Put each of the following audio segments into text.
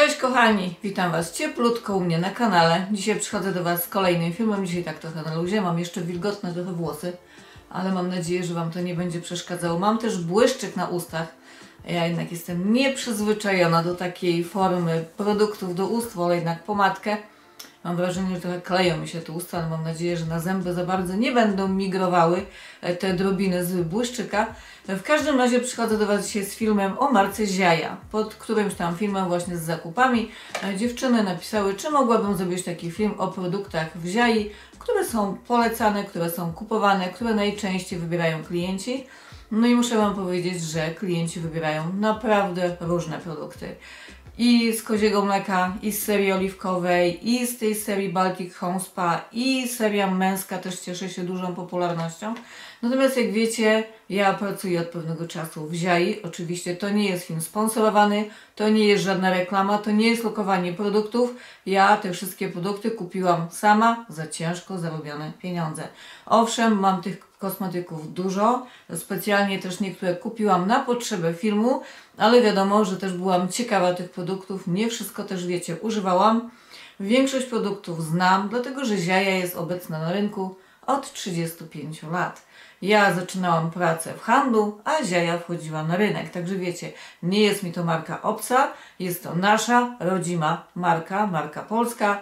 Cześć kochani, witam Was cieplutko u mnie na kanale. Dzisiaj przychodzę do Was z kolejnym filmem. Dzisiaj tak trochę na luzie, mam jeszcze wilgotne trochę włosy, ale mam nadzieję, że Wam to nie będzie przeszkadzało. Mam też błyszczyk na ustach. Ja jednak jestem nieprzyzwyczajona do takiej formy produktów do ust, wolę jednak pomadkę. Mam wrażenie, że trochę kleją mi się te usta, ale mam nadzieję, że na zęby za bardzo nie będą migrowały te drobiny z błyszczyka. W każdym razie przychodzę do Was dzisiaj z filmem o marce Ziaja. Pod którymś tam filmem właśnie z zakupami dziewczyny napisały, czy mogłabym zrobić taki film o produktach w Ziai, które są polecane, które są kupowane, które najczęściej wybierają klienci. No i muszę Wam powiedzieć, że klienci wybierają naprawdę różne produkty. I z koziego mleka, i z serii oliwkowej, i z tej serii Baltic Home Spa, i seria męska też cieszy się dużą popularnością. Natomiast jak wiecie, ja pracuję od pewnego czasu w Ziai. Oczywiście to nie jest film sponsorowany, to nie jest żadna reklama, to nie jest lokowanie produktów. Ja te wszystkie produkty kupiłam sama za ciężko zarobione pieniądze. Owszem, mam tych kosmetyków dużo, specjalnie też niektóre kupiłam na potrzebę filmu, ale wiadomo, że też byłam ciekawa tych produktów, nie wszystko też wiecie, używałam. Większość produktów znam, dlatego że Ziaja jest obecna na rynku od 35 lat. Ja zaczynałam pracę w handlu, a Ziaja wchodziła na rynek. Także wiecie, nie jest mi to marka obca, jest to nasza rodzima marka polska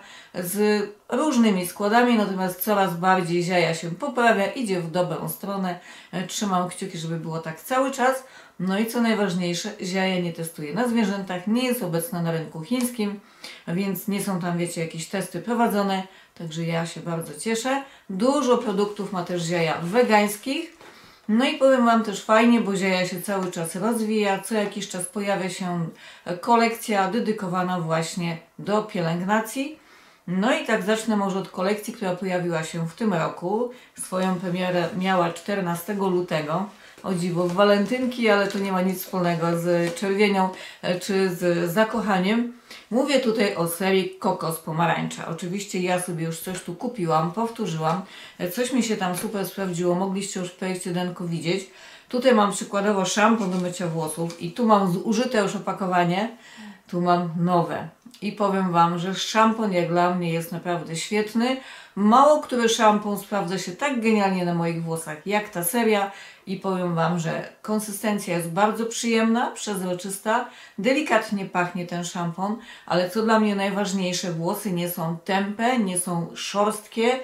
z różnymi składami, natomiast coraz bardziej Ziaja się poprawia, idzie w dobrą stronę. Trzymam kciuki, żeby było tak cały czas. No i co najważniejsze, Ziaja nie testuje na zwierzętach, nie jest obecna na rynku chińskim, więc nie są tam, wiecie, jakieś testy prowadzone, także ja się bardzo cieszę. Dużo produktów ma też Ziaja wegańskich. No i powiem Wam też fajnie, bo Ziaja się cały czas rozwija, co jakiś czas pojawia się kolekcja dedykowana właśnie do pielęgnacji. No i tak zacznę może od kolekcji, która pojawiła się w tym roku. Swoją premierę miała 14 lutego. O dziwo, w walentynki, ale to nie ma nic wspólnego z czerwienią czy z zakochaniem. Mówię tutaj o serii Kokos Pomarańcza. Oczywiście ja sobie już coś tu kupiłam, powtórzyłam. Coś mi się tam super sprawdziło, mogliście już w projekcie denko widzieć. Tutaj mam przykładowo szampon do mycia włosów i tu mam zużyte już opakowanie, tu mam nowe. I powiem Wam, że szampon jak dla mnie jest naprawdę świetny. Mało który szampon sprawdza się tak genialnie na moich włosach jak ta seria. I powiem Wam, że konsystencja jest bardzo przyjemna, przezroczysta, delikatnie pachnie ten szampon, ale co dla mnie najważniejsze, włosy nie są tępe, nie są szorstkie,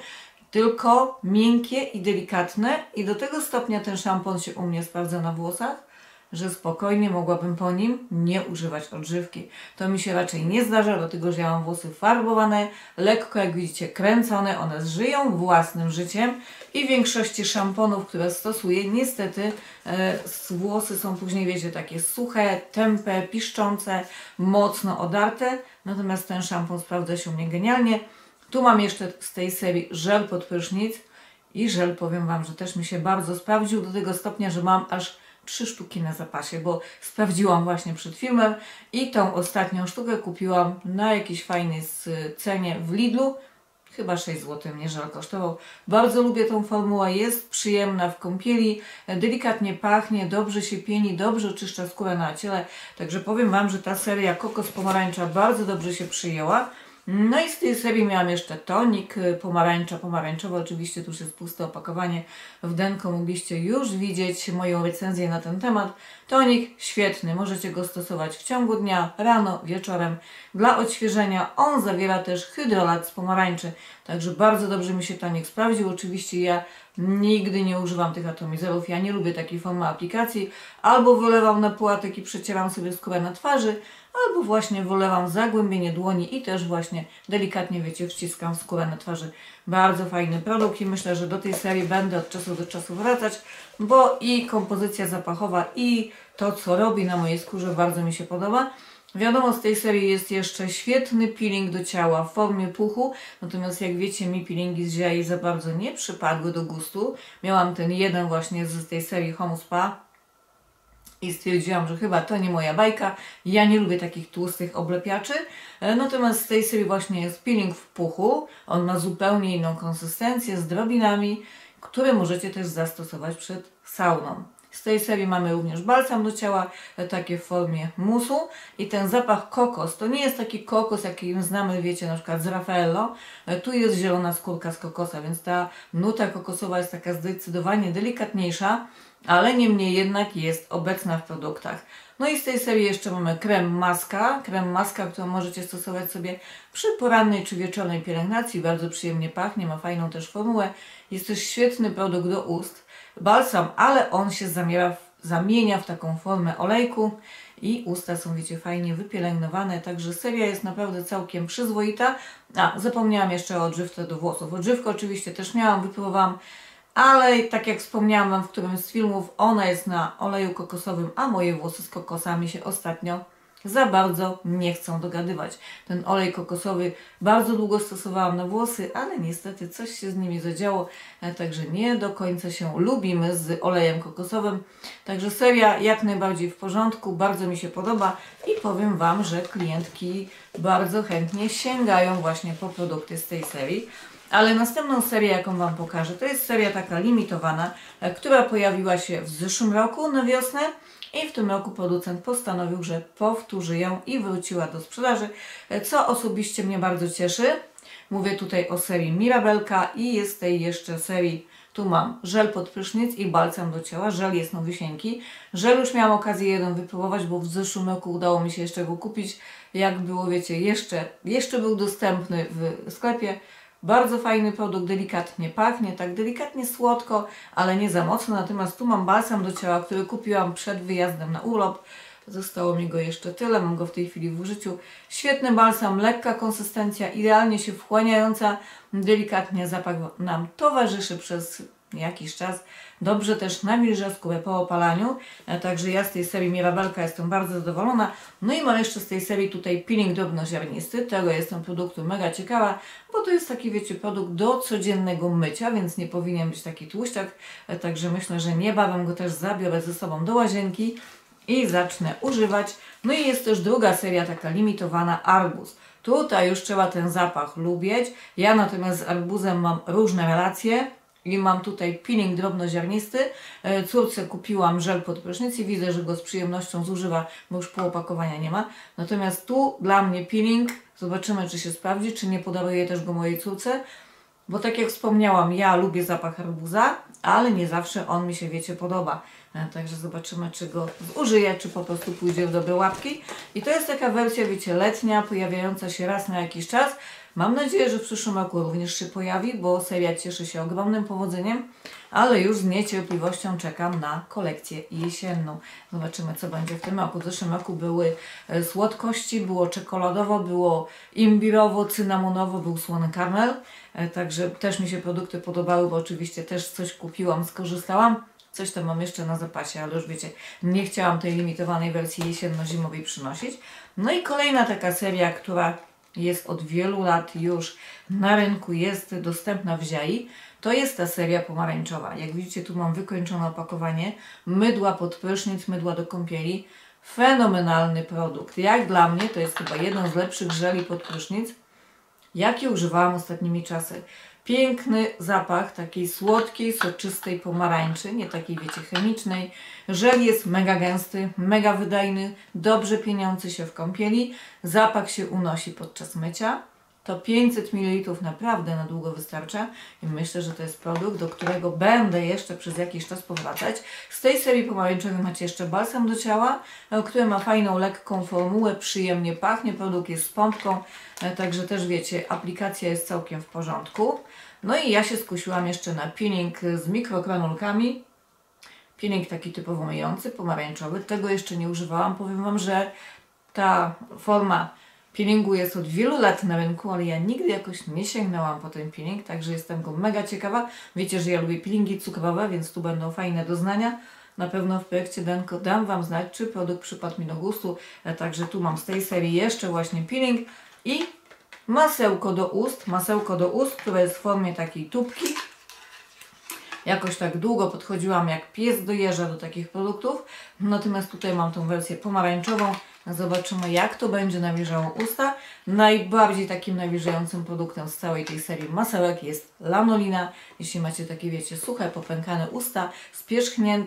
tylko miękkie i delikatne i do tego stopnia ten szampon się u mnie sprawdza na włosach, że spokojnie mogłabym po nim nie używać odżywki. To mi się raczej nie zdarza, dlatego że ja mam włosy farbowane, lekko jak widzicie kręcone, one żyją własnym życiem i w większości szamponów, które stosuję, niestety włosy są później, wiecie, takie suche, tępe, piszczące, mocno odarte, natomiast ten szampon sprawdza się u mnie genialnie. Tu mam jeszcze z tej serii żel pod prysznic i żel, powiem Wam, że też mi się bardzo sprawdził do tego stopnia, że mam aż 3 sztuki na zapasie, bo sprawdziłam właśnie przed filmem i tą ostatnią sztukę kupiłam na jakiejś fajnej cenie w Lidlu. Chyba 6 zł mnie żel kosztował. Bardzo lubię tą formułę, jest przyjemna w kąpieli, delikatnie pachnie, dobrze się pieni, dobrze oczyszcza skórę na ciele. Także powiem Wam, że ta seria Kokos Pomarańcza bardzo dobrze się przyjęła. No i z tej serii miałam jeszcze tonik pomarańczowy, oczywiście tu już jest puste opakowanie, w denko mogliście już widzieć moją recenzję na ten temat. Tonik świetny, możecie go stosować w ciągu dnia, rano, wieczorem. Dla odświeżenia on zawiera też hydrolat z pomarańczy, także bardzo dobrze mi się tonik sprawdził. Oczywiście ja nigdy nie używam tych atomizerów, ja nie lubię takiej formy aplikacji. Albo wylewam na płatek i przecieram sobie skórę na twarzy, albo właśnie wylewam zagłębienie dłoni i też właśnie delikatnie, wiecie, wciskam skórę na twarzy. Bardzo fajny produkt i myślę, że do tej serii będę od czasu do czasu wracać, bo i kompozycja zapachowa i to, co robi na mojej skórze, bardzo mi się podoba. Wiadomo, z tej serii jest jeszcze świetny peeling do ciała w formie puchu, natomiast jak wiecie, mi peelingi z Ziai za bardzo nie przypadły do gustu. Miałam ten jeden właśnie z tej serii Home Spa i stwierdziłam, że chyba to nie moja bajka. Ja nie lubię takich tłustych oblepiaczy. Natomiast z tej serii właśnie jest peeling w puchu. On ma zupełnie inną konsystencję z drobinami, które możecie też zastosować przed sauną. Z tej serii mamy również balsam do ciała, takie w formie musu i ten zapach kokos, to nie jest taki kokos, jaki znamy, wiecie, na przykład z Raffaello. Tu jest zielona skórka z kokosa, więc ta nuta kokosowa jest taka zdecydowanie delikatniejsza, ale niemniej jednak jest obecna w produktach. No i z tej serii jeszcze mamy krem maska, którą możecie stosować sobie przy porannej czy wieczornej pielęgnacji, bardzo przyjemnie pachnie, ma fajną też formułę, jest też świetny produkt do ust, balsam, ale on się zamienia w taką formę olejku i usta są, wiecie, fajnie wypielęgnowane, także seria jest naprawdę całkiem przyzwoita. A, zapomniałam jeszcze o odżywce do włosów. Odżywkę oczywiście też miałam, wypróbowałam, ale tak jak wspomniałam Wam w którymś z filmów, ona jest na oleju kokosowym, a moje włosy z kokosami się ostatnio za bardzo nie chcą dogadywać. Ten olej kokosowy bardzo długo stosowałam na włosy, ale niestety coś się z nimi zadziało, także nie do końca się lubimy z olejem kokosowym. Także seria jak najbardziej w porządku, bardzo mi się podoba i powiem Wam, że klientki bardzo chętnie sięgają właśnie po produkty z tej serii. Ale następną serię, jaką Wam pokażę, to jest seria taka limitowana, która pojawiła się w zeszłym roku na wiosnę i w tym roku producent postanowił, że powtórzy ją i wróciła do sprzedaży, co osobiście mnie bardzo cieszy. Mówię tutaj o serii Mirabelka i jest z tej jeszcze serii, tu mam żel pod prysznic i balsam do ciała, żel jest nowysieńki. Żel już miałam okazję jeden wypróbować, bo w zeszłym roku udało mi się jeszcze go kupić, jak było, wiecie, jeszcze był dostępny w sklepie. Bardzo fajny produkt, delikatnie pachnie, tak delikatnie słodko, ale nie za mocno. Natomiast tu mam balsam do ciała, który kupiłam przed wyjazdem na urlop. Zostało mi go jeszcze tyle, mam go w tej chwili w użyciu. Świetny balsam, lekka konsystencja, idealnie się wchłaniająca, delikatnie zapach nam towarzyszy przez jakiś czas. Dobrze też nawilża skórę po opalaniu, także ja z tej serii Mirabelka jestem bardzo zadowolona. No i mam jeszcze z tej serii tutaj peeling drobnoziarnisty, tego jestem produktu mega ciekawa, bo to jest taki, wiecie, produkt do codziennego mycia, więc nie powinien być taki tłuszczak, także myślę, że niebawem go też zabiorę ze sobą do łazienki i zacznę używać. No i jest też druga seria taka limitowana, arbuz. Tutaj już trzeba ten zapach lubić, ja natomiast z arbuzem mam różne relacje. I mam tutaj peeling drobnoziarnisty. Córce kupiłam żel pod prysznic i widzę, że go z przyjemnością zużywa, bo już pół opakowania nie ma. Natomiast tu dla mnie peeling, zobaczymy czy się sprawdzi, czy nie podaruję też go mojej córce. Bo tak jak wspomniałam, ja lubię zapach arbuza, ale nie zawsze on mi się, wiecie, podoba. Także zobaczymy, czy go zużyję, czy po prostu pójdzie w dobre łapki. I to jest taka wersja, wiecie, letnia, pojawiająca się raz na jakiś czas. Mam nadzieję, że w przyszłym roku również się pojawi, bo seria cieszy się ogromnym powodzeniem, ale już z niecierpliwością czekam na kolekcję jesienną. Zobaczymy, co będzie w tym roku. W zeszłym roku były słodkości, było czekoladowo, było imbirowo, cynamonowo, był słony karmel. Także też mi się produkty podobały, bo oczywiście też coś kupiłam, skorzystałam. Coś tam mam jeszcze na zapasie, ale już wiecie, nie chciałam tej limitowanej wersji jesienno-zimowej przynosić. No i kolejna taka seria, która jest od wielu lat już na rynku, jest dostępna w Ziai. To jest ta seria pomarańczowa. Jak widzicie, tu mam wykończone opakowanie. Mydła pod prysznic, mydła do kąpieli. Fenomenalny produkt. Jak dla mnie to jest chyba jeden z lepszych żeli pod prysznic, jaki używałam ostatnimi czasy. Piękny zapach takiej słodkiej, soczystej pomarańczy, nie takiej, wiecie, chemicznej. Żel jest mega gęsty, mega wydajny, dobrze pieniący się w kąpieli. Zapach się unosi podczas mycia. To 500 ml naprawdę na długo wystarcza i myślę, że to jest produkt, do którego będę jeszcze przez jakiś czas powracać. Z tej serii pomarańczowej macie jeszcze balsam do ciała, który ma fajną, lekką formułę, przyjemnie pachnie, produkt jest z pompką, także też wiecie, aplikacja jest całkiem w porządku. No i ja się skusiłam jeszcze na peeling z mikrogranulkami. Peeling taki typowo myjący, pomarańczowy. Tego jeszcze nie używałam. Powiem Wam, że ta forma peelingu jest od wielu lat na rynku, ale ja nigdy jakoś nie sięgnęłam po ten peeling, także jestem go mega ciekawa. Wiecie, że ja lubię peelingi cukrowe, więc tu będą fajne doznania. Na pewno w projekcie Denko dam Wam znać, czy produkt przypadł mi do gustu. Także tu mam z tej serii jeszcze właśnie peeling i masełko do ust, które jest w formie takiej tubki. Jakoś tak długo podchodziłam jak pies do jeża do takich produktów. Natomiast tutaj mam tą wersję pomarańczową. Zobaczymy, jak to będzie nawilżało usta. Najbardziej takim nawilżającym produktem z całej tej serii masełek jest lanolina. Jeśli macie takie, wiecie, suche, popękane usta, spierzchnięte,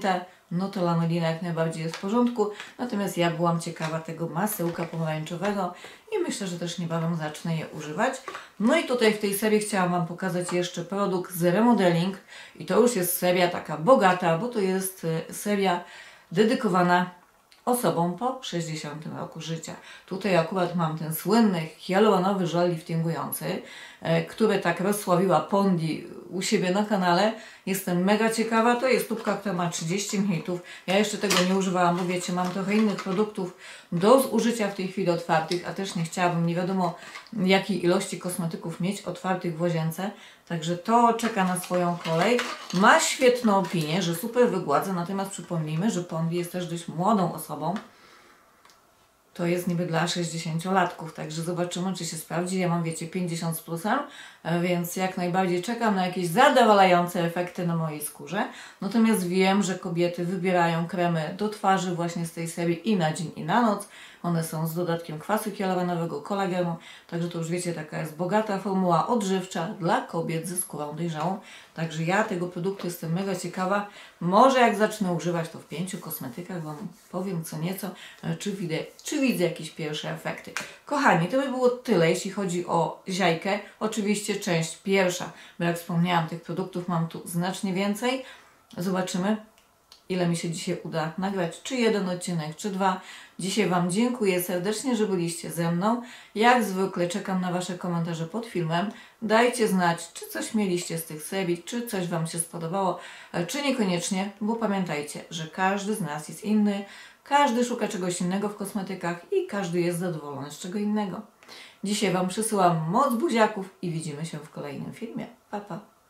no to lanolina jak najbardziej jest w porządku. Natomiast ja byłam ciekawa tego masełka pomarańczowego i myślę, że też niebawem zacznę je używać. No i tutaj w tej serii chciałam Wam pokazać jeszcze produkt z Remodeling i to już jest seria taka bogata, bo to jest seria dedykowana osobom po 60 roku życia. Tutaj akurat mam ten słynny hialuronowy żel liftingujący, który tak rozsławiła Pondi u siebie na kanale. Jestem mega ciekawa. To jest tubka, która ma 30 ml. Ja jeszcze tego nie używałam, bo wiecie, mam trochę innych produktów do zużycia w tej chwili otwartych, a też nie chciałabym nie wiadomo jakiej ilości kosmetyków mieć otwartych w łazience. Także to czeka na swoją kolej. Ma świetną opinię, że super wygładza, natomiast przypomnijmy, że Pondi jest też dość młodą osobą. To jest niby dla 60-latków, także zobaczymy, czy się sprawdzi. Ja mam, wiecie, 50 z plusem, więc jak najbardziej czekam na jakieś zadowalające efekty na mojej skórze. Natomiast wiem, że kobiety wybierają kremy do twarzy właśnie z tej serii i na dzień, i na noc. One są z dodatkiem kwasu hialuronowego, kolagenu, także to już wiecie, taka jest bogata formuła odżywcza dla kobiet ze skórą dojrzałą. Także ja tego produktu jestem mega ciekawa. Może jak zacznę używać to w 5 kosmetykach, Wam powiem co nieco, czy widzę jakieś pierwsze efekty. Kochani, to by było tyle, jeśli chodzi o ziajkę. Oczywiście część pierwsza, bo jak wspomniałam, tych produktów mam tu znacznie więcej. Zobaczymy, ile mi się dzisiaj uda nagrać, czy jeden odcinek, czy 2. Dzisiaj Wam dziękuję serdecznie, że byliście ze mną. Jak zwykle czekam na Wasze komentarze pod filmem. Dajcie znać, czy coś mieliście z tych serii, czy coś Wam się spodobało, czy niekoniecznie, bo pamiętajcie, że każdy z nas jest inny, każdy szuka czegoś innego w kosmetykach i każdy jest zadowolony z czego innego. Dzisiaj Wam przysyłam moc buziaków i widzimy się w kolejnym filmie. Pa, pa!